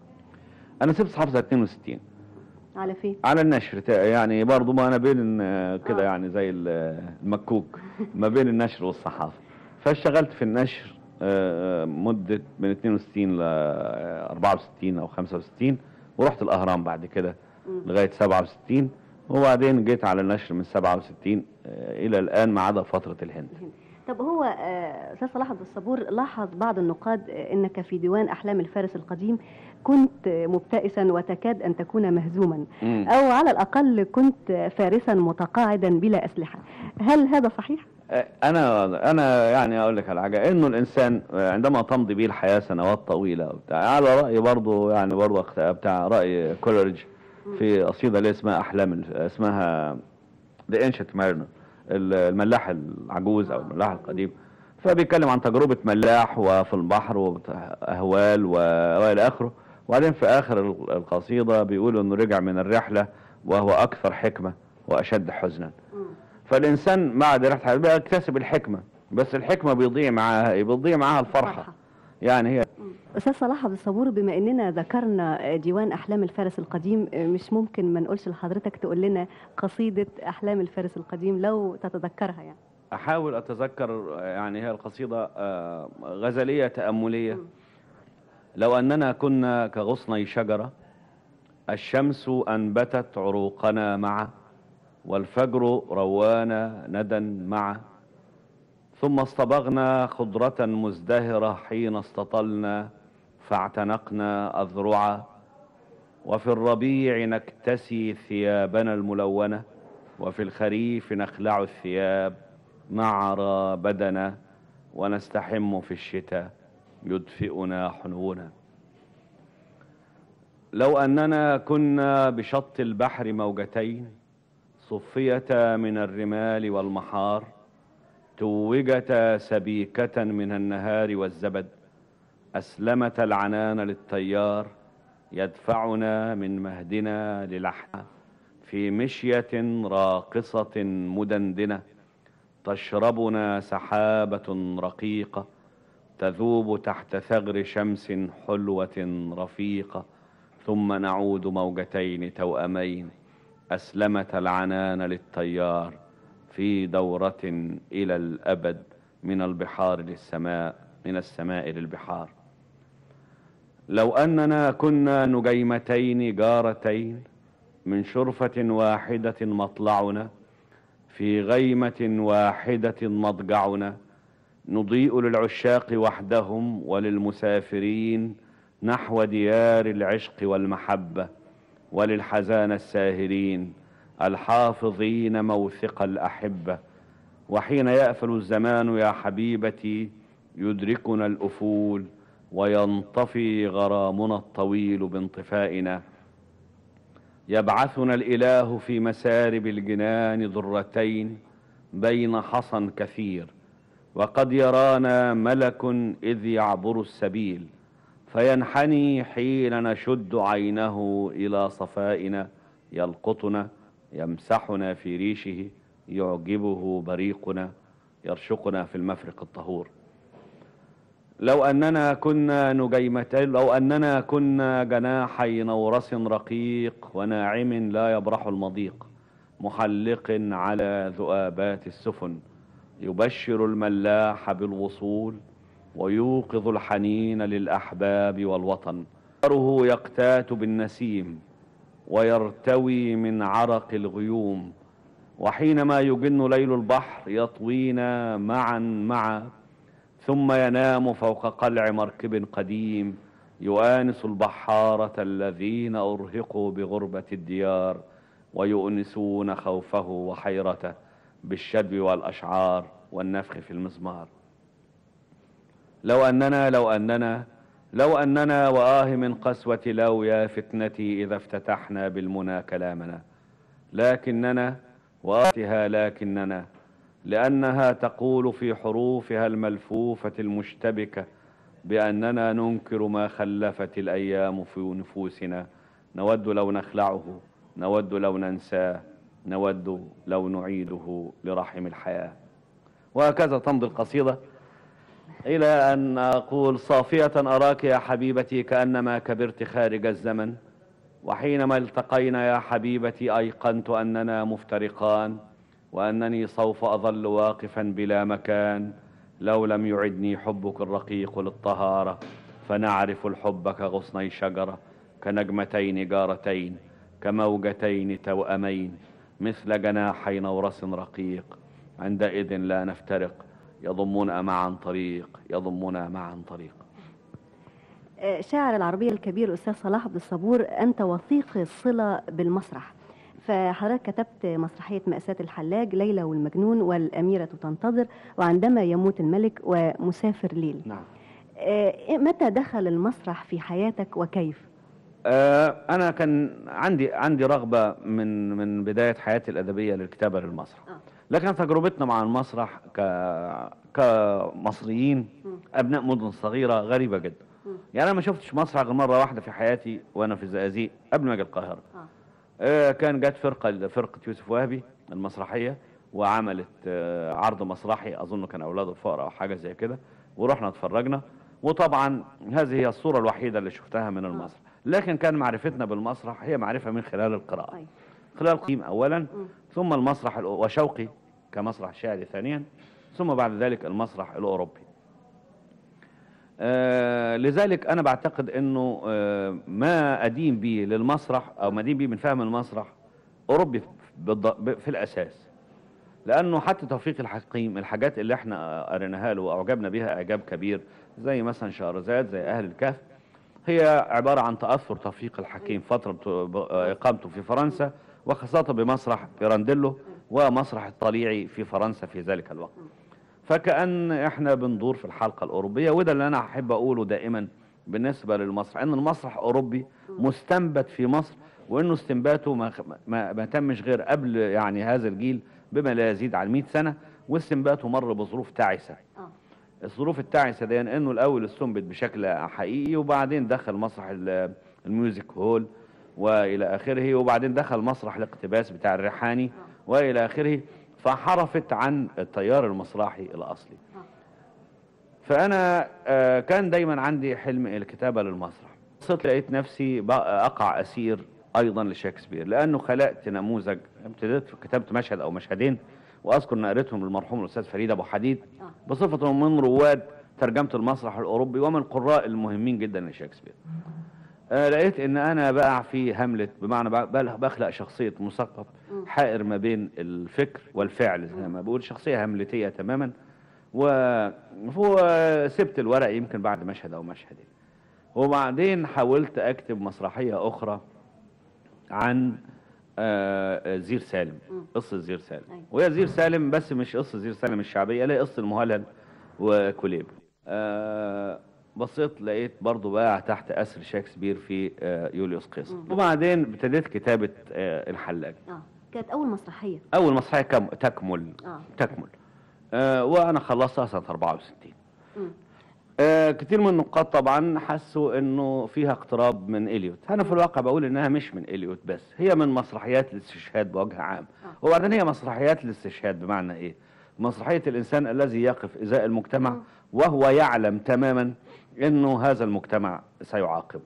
انا سبت الصحافه سنه اتنين وستين على فين؟ على النشر، تا- يعني برضه ما انا بين آه، كده آه. يعني زي ال- المكوك ما بين النشر والصحافه. فاشتغلت في النشر آه، مده من اتنين وستين ل اربعة وستين او خمسة وستين، ورحت الاهرام بعد كده مم. لغايه سبعة وستين، وبعدين جيت على النشر من سبعة وستين آه، الى الان ما عدا فتره الهند. طب هو آه، أستاذ صلاح عبد الصبور، لاحظ بعض النقاد آه، أنك في ديوان أحلام الفارس القديم كنت آه، مبتئسا وتكاد أن تكون مهزوما، مم. أو على الأقل كنت آه، فارسا متقاعدا بلا أسلحة. هل هذا صحيح؟ انا انا يعني اقول لك على حاجه، انه الانسان عندما تمضي به الحياه سنوات طويله وبتاع، على راي برضه يعني برضه بتاع راي كولريدج في قصيده اللي اسمها احلام، اسمها ذا انشنت مارينر، الملاح العجوز او الملاح القديم. فبيتكلم عن تجربه ملاح وفي البحر واهوال والى اخره، وبعدين في اخر القصيده بيقولوا انه رجع من الرحله وهو اكثر حكمه واشد حزنا. فالانسان بعد رحله بيكتسب الحكمه، بس الحكمه بيضيع معاها بيضيع معاها الفرحه. فرحة. يعني هي أستاذ صلاح عبد الصبور، بما أننا ذكرنا ديوان أحلام الفارس القديم، مش ممكن ما نقولش لحضرتك تقول لنا قصيدة أحلام الفارس القديم لو تتذكرها يعني. احاول اتذكر. يعني هي القصيده آه، غزليه تامليه. لو اننا كنا كغصني شجره، الشمس انبتت عروقنا معا، والفجر روانا ندى معا، ثم اصطبغنا خضرة مزدهرة حين استطلنا فاعتنقنا أذرعا، وفي الربيع نكتسي ثيابنا الملونة، وفي الخريف نخلع الثياب نعرى بدنا ونستحم في الشتاء يدفئنا حنونا. لو أننا كنا بشط البحر موجتين صفية من الرمال والمحار توجتا سبيكة من النهار والزبد أسلمت العنان للتيار يدفعنا من مهدنا للحنا في مشية راقصة مدندنة تشربنا سحابة رقيقة تذوب تحت ثغر شمس حلوة رفيقة ثم نعود موجتين توأمين أسلمت العنان للتيار في دورة إلى الأبد من البحار للسماء من السماء للبحار. لو أننا كنا نجيمتين جارتين من شرفة واحدة مطلعنا في غيمة واحدة مضجعنا نضيء للعشاق وحدهم وللمسافرين نحو ديار العشق والمحبة وللحزان الساهرين الحافظين موثق الأحبة. وحين يأفل الزمان يا حبيبتي يدركنا الأفول وينطفي غرامنا الطويل بانطفائنا يبعثنا الإله في مسارب الجنان ذرتين بين حصن كثير وقد يرانا ملك إذ يعبر السبيل فينحني حين نشد عينه إلى صفائنا يلقطنا يمسحنا في ريشه يعجبه بريقنا يرشقنا في المفرق الطهور. لو أننا كنا نجيمتين لو أننا كنا جناحي نورس رقيق وناعم لا يبرح المضيق محلق على ذؤابات السفن يبشر الملاح بالوصول ويوقظ الحنين للأحباب والوطن. ناره يقتات بالنسيم ويرتوي من عرق الغيوم وحينما يجن ليل البحر يطوينا معا معا ثم ينام فوق قلع مركب قديم يؤانس البحارة الذين أرهقوا بغربة الديار ويؤنسون خوفه وحيرته بالشدو والأشعار والنفخ في المزمار. لو أننا لو أننا لو أننا وآه من قسوة لو يا فتنتي إذا افتتحنا بالمنى كلامنا لكننا وآتها لكننا لأنها تقول في حروفها الملفوفة المشتبكة بأننا ننكر ما خلفت الأيام في نفوسنا نود لو نخلعه نود لو ننساه نود لو نعيده لرحم الحياة. وهكذا تمضي القصيدة إلى أن أقول صافية أراك يا حبيبتي كأنما كبرت خارج الزمن وحينما التقينا يا حبيبتي أيقنت أننا مفترقان وأنني سوف أظل واقفا بلا مكان لو لم يعدني حبك الرقيق للطهارة فنعرف الحب كغصني شجرة كنجمتين جارتين كموجتين توأمين مثل جناحي نورس رقيق عندئذ لا نفترق يضمنا معا طريق يضمنا معا طريق. شاعر العربية الكبير الأستاذ صلاح عبد الصبور، أنت وثيق الصلة بالمسرح، فحضرتك كتبت مسرحية مأساة الحلاج، ليلى والمجنون، والأميرة تنتظر، وعندما يموت الملك، ومسافر ليل. نعم. متى دخل المسرح في حياتك وكيف؟ أنا كان عندي عندي رغبة من من بداية حياتي الأدبية للكتابة للمسرح، آه. لكن تجربتنا مع المسرح ك كمصريين م. أبناء مدن صغيرة غريبة جدا. م. يعني أنا ما شفتش مسرح غير مرة واحدة في حياتي وأنا في الزقازيق قبل ما أجي القاهرة. آه. آه كان جت فرقة فرقة يوسف وهبي المسرحية وعملت آه عرض مسرحي، أظن كان أولاد الفقراء أو حاجة زي كده، ورحنا اتفرجنا، وطبعا هذه هي الصورة الوحيدة اللي شفتها من المسرح. لكن كان معرفتنا بالمسرح هي معرفة من خلال القراءة، أي. خلال القيم أولا، م. ثم المسرح وشوقي كمسرح شعري ثانيا، ثم بعد ذلك المسرح الأوروبي. آه لذلك أنا بعتقد أنه آه ما أدين به للمسرح أو ما أدين به من فهم المسرح أوروبي في الأساس، لأنه حتى توفيق الحكيم الحاجات اللي احنا قريناها له وأعجبنا بها إعجاب كبير زي مثلا شهرزاد، زي أهل الكهف، هي عبارة عن تأثر توفيق الحكيم فترة إقامته في فرنسا، وخاصة بمسرح بيرانديلو ومسرح الطليعي في فرنسا في ذلك الوقت. فكأن احنا بندور في الحلقة الأوروبية، وده اللي أنا أحب أقوله دائما بالنسبة للمسرح، أن المسرح أوروبي مستنبت في مصر، وأنه استنباته ما, ما, ما تمش غير قبل يعني هذا الجيل بما لا يزيد عن مئة سنة، واستنباته مر بظروف تعيسة. الظروف التعيسة دي أنه الأول استنبت بشكل حقيقي، وبعدين دخل مسرح الميوزك هول وإلى آخره، وبعدين دخل مسرح الاقتباس بتاع الريحاني وإلى آخره، فحرفت عن التيار المسرحي الأصلي. فأنا كان دايما عندي حلم الكتابة للمسرح. صرت لقيت نفسي أقع أسير أيضا لشكسبير، لأنه خلقت نموذج. ابتديت كتبت مشهد أو مشهدين، وأذكر أن قريتهم للمرحوم الأستاذ فريد أبو حديد بصفة من رواد ترجمة المسرح الأوروبي ومن القراء المهمين جدا لشكسبير. آه لقيت ان انا بقع في هاملت، بمعنى بخلق شخصية مثقف حائر ما بين الفكر والفعل، زي ما بقول شخصية هاملتية تماما. وسبت الورق يمكن بعد مشهد او مشهدين، وبعدين حاولت اكتب مسرحية اخرى عن آه زير سالم، قصة زير سالم. وهي زير سالم بس مش قصة زير سالم الشعبية، لا، قصة المهلهل وكليب. آه بصيت لقيت برضو بقى تحت أسر شكسبير في يوليوس قيصر. وبعدين ابتديت كتابة الحلاج. اه كانت أول مسرحية أول مسرحية كم تكمل آه. تكمل آه وأنا خلصتها سنة أربعة وستين. آه كتير من النقاد طبعا حسوا إنه فيها اقتراب من إليوت. أنا في الواقع بقول إنها مش من إليوت بس، هي من مسرحيات الاستشهاد بوجه عام. آه. وبعدين هي مسرحيات الاستشهاد بمعنى إيه؟ مسرحية الإنسان الذي يقف إزاء المجتمع م. وهو يعلم تماما انه هذا المجتمع سيعاقب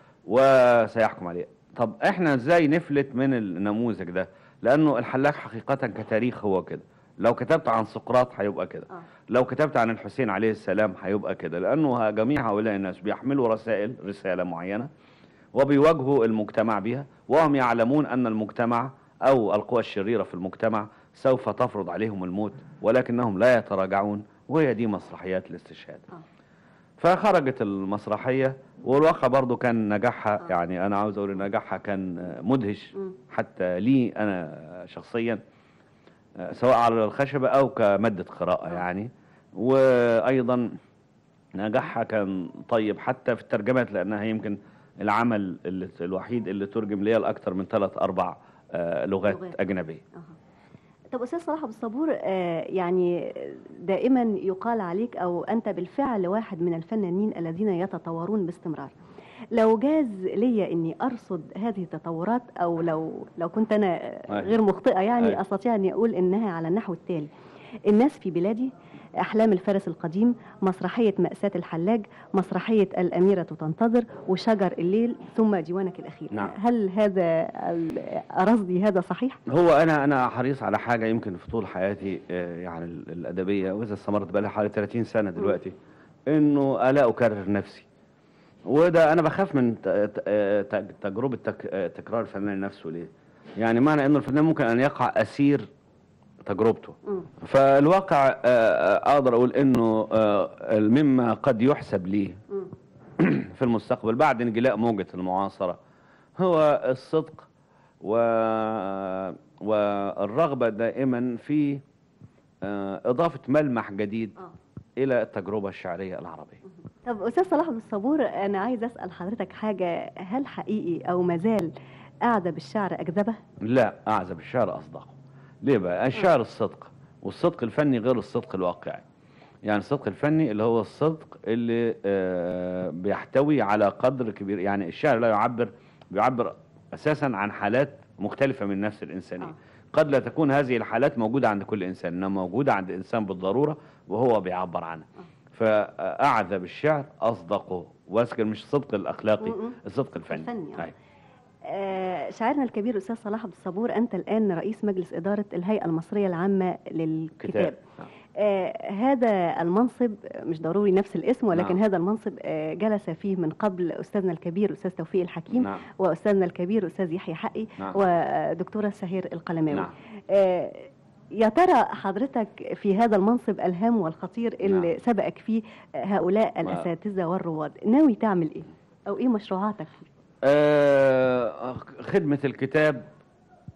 وسيحكم عليه. طب احنا ازاي نفلت من النموذج ده؟ لانه الحلاج حقيقة كتاريخ هو كده. لو كتبت عن سقراط هيبقى كده، لو كتبت عن الحسين عليه السلام هيبقى كده، لانه جميع هؤلاء الناس بيحملوا رسائل رسالة معينة وبيواجهوا المجتمع بها، وهم يعلمون ان المجتمع او القوى الشريرة في المجتمع سوف تفرض عليهم الموت، ولكنهم لا يتراجعون. وهي دي مسرحيات الاستشهاد. فخرجت المسرحية، والواقع برضو كان نجاحها آه. يعني أنا عاوز أقول نجاحها كان مدهش م. حتى لي أنا شخصيا، سواء على الخشبة أو كمادة قراءة آه. يعني. وأيضا نجاحها كان طيب حتى في الترجمات، لأنها يمكن العمل اللي الوحيد اللي ترجم ليا لأكثر من ثلاث أربع آه لغات, لغات أجنبية. آه. طب أستاذ صلاح أبو الصبور، آه يعني دائما يقال عليك أو أنت بالفعل واحد من الفنانين الذين يتطورون باستمرار. لو جاز لي أني أرصد هذه التطورات، أو لو لو كنت أنا غير مخطئة يعني أستطيع أني أقول إنها على النحو التالي: الناس في بلادي، أحلام الفارس القديم، مسرحية مأساة الحلاج، مسرحية الأميرة تنتظر، وشجر الليل، ثم ديوانك الأخير. نعم. هل هذا رصدي هذا صحيح؟ هو أنا أنا حريص على حاجة يمكن في طول حياتي يعني الأدبية، وإذا استمرت بقى لي حوالي ثلاثين سنة دلوقتي، إنه ألا أكرر نفسي. وده أنا بخاف من تجربة تكرار الفنان نفسه. ليه؟ يعني معنى إنه الفنان ممكن أن يقع أسير تجربته. م. فالواقع اقدر اقول انه مما قد يحسب لي في المستقبل بعد انجلاء موجة المعاصرة هو الصدق و... والرغبة دائما في اضافة ملمح جديد أوه. الى التجربة الشعرية العربية. طب استاذ صلاح أبو الصبور، انا عايز اسأل حضرتك حاجة: هل حقيقي او مازال اعذب الشعر اكذبه؟ لا، اعذب الشعر اصدقه. ليه بقى؟ الشعر الصدق، والصدق الفني غير الصدق الواقعي. يعني الصدق الفني اللي هو الصدق اللي آه بيحتوي على قدر كبير. يعني الشعر لا يعبر بيعبر اساسا عن حالات مختلفة من نفس الانسانية. آه. قد لا تكون هذه الحالات موجودة عند كل انسان، انما موجودة عند انسان بالضرورة وهو بيعبر عنها. آه. فاعذب الشعر اصدقه، واذكر مش الصدق الاخلاقي، الصدق الفني, الفني. آه. آه شاعرنا الكبير أستاذ صلاح أبو الصبور، أنت الآن رئيس مجلس إدارة الهيئة المصرية العامة للكتاب. آه هذا المنصب مش ضروري نفس الاسم، ولكن نعم. هذا المنصب آه جلس فيه من قبل أستاذنا الكبير أستاذ توفيق الحكيم، نعم. وأستاذنا الكبير أستاذ يحيى حقي، نعم. ودكتورة سهير القلماوي. نعم. آه يا ترى حضرتك في هذا المنصب الهام والخطير اللي نعم. سبقك فيه هؤلاء الأساتذة والرواد، ناوي تعمل إيه؟ أو إيه مشروعاتك فيه؟ آه خدمة الكتاب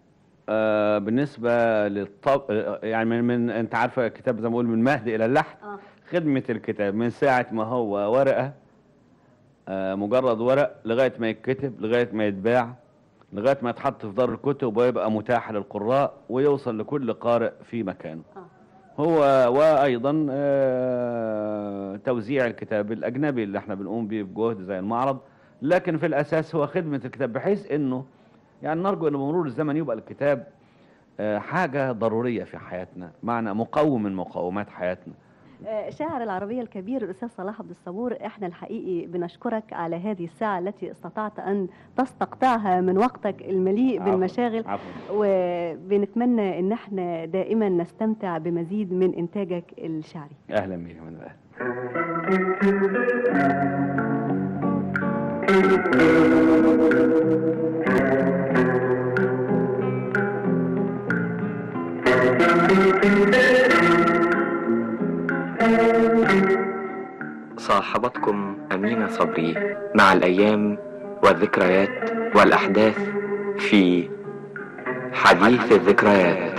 آه بالنسبة للطب يعني من, من انت عارفة الكتاب زي ما بقول من مهد الى اللحد. آه. خدمة الكتاب من ساعة ما هو ورقة، آه مجرد ورق، لغاية ما يتكتب، لغاية ما يتباع، لغاية ما يتحط في دار الكتب ويبقى متاح للقراء ويوصل لكل قارئ في مكانه. آه. هو وايضا آه توزيع الكتاب الاجنبي اللي احنا بنقوم بيه بجهد زي المعرض، لكن في الاساس هو خدمة الكتاب، بحيث انه يعني نرجو ان بمرور الزمن يبقى الكتاب آه حاجة ضرورية في حياتنا، معنى مقوم من مقومات حياتنا. شاعر العربية الكبير الأستاذ صلاح عبد الصبور، احنا الحقيقي بنشكرك على هذه الساعة التي استطعت أن تستقطعها من وقتك المليء عفو. بالمشاغل. عفو. وبنتمنى ان احنا دائما نستمتع بمزيد من إنتاجك الشعري. أهلا بك من أهلا. صاحبتكم أمينة صبري مع الأيام والذكريات والأحداث في حديث الذكريات.